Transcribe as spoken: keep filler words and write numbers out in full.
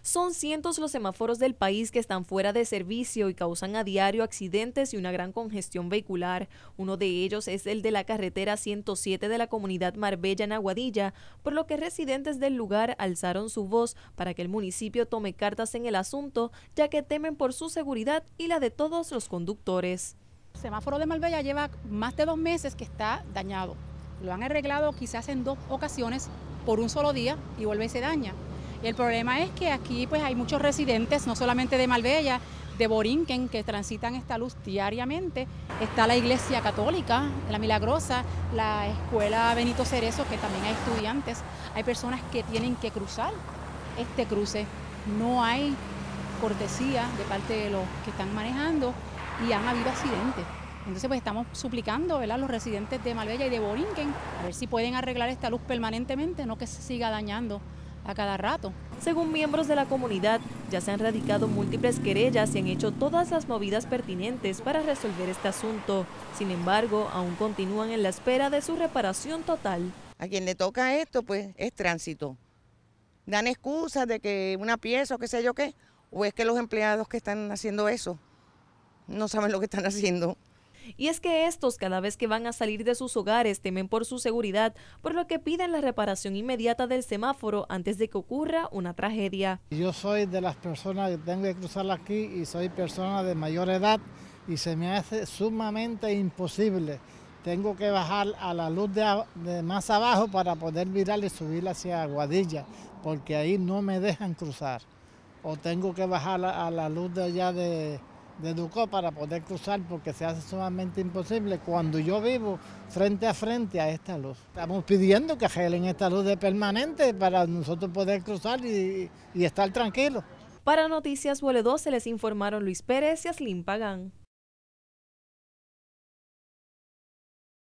Son cientos los semáforos del país que están fuera de servicio y causan a diario accidentes y una gran congestión vehicular. Uno de ellos es el de la carretera ciento siete de la comunidad Marbella en Aguadilla, por lo que residentes del lugar alzaron su voz para que el municipio tome cartas en el asunto, ya que temen por su seguridad y la de todos los conductores. El semáforo de Marbella lleva más de dos meses que está dañado. Lo han arreglado quizás en dos ocasiones por un solo día y vuelve y se daña. El problema es que aquí pues hay muchos residentes, no solamente de Marbella, de Borinquen, que transitan esta luz diariamente. Está la iglesia católica, la Milagrosa, la escuela Benito Cerezo, que también hay estudiantes. Hay personas que tienen que cruzar este cruce. No hay cortesía de parte de los que están manejando y han habido accidentes. Entonces pues estamos suplicando, ¿verdad?, los residentes de Marbella y de Borinquen a ver si pueden arreglar esta luz permanentemente, no que se siga dañando a cada rato. Según miembros de la comunidad, ya se han radicado múltiples querellas y han hecho todas las movidas pertinentes para resolver este asunto. Sin embargo, aún continúan en la espera de su reparación total. A quien le toca esto, pues, es tránsito. Dan excusas de que una pieza o qué sé yo qué, o es que los empleados que están haciendo eso no saben lo que están haciendo. Y es que estos, cada vez que van a salir de sus hogares, temen por su seguridad, por lo que piden la reparación inmediata del semáforo antes de que ocurra una tragedia. Yo soy de las personas que tengo que cruzar aquí y soy persona de mayor edad y se me hace sumamente imposible. Tengo que bajar a la luz de, de más abajo para poder virar y subir hacia Aguadilla, porque ahí no me dejan cruzar. O tengo que bajar a, a la luz de allá de... de Ducó para poder cruzar, porque se hace sumamente imposible cuando yo vivo frente a frente a esta luz. Estamos pidiendo que arreglen esta luz de permanente para nosotros poder cruzar y, y estar tranquilos. Para Noticias Boledo se les informaron Luis Pérez y Aslin Pagán.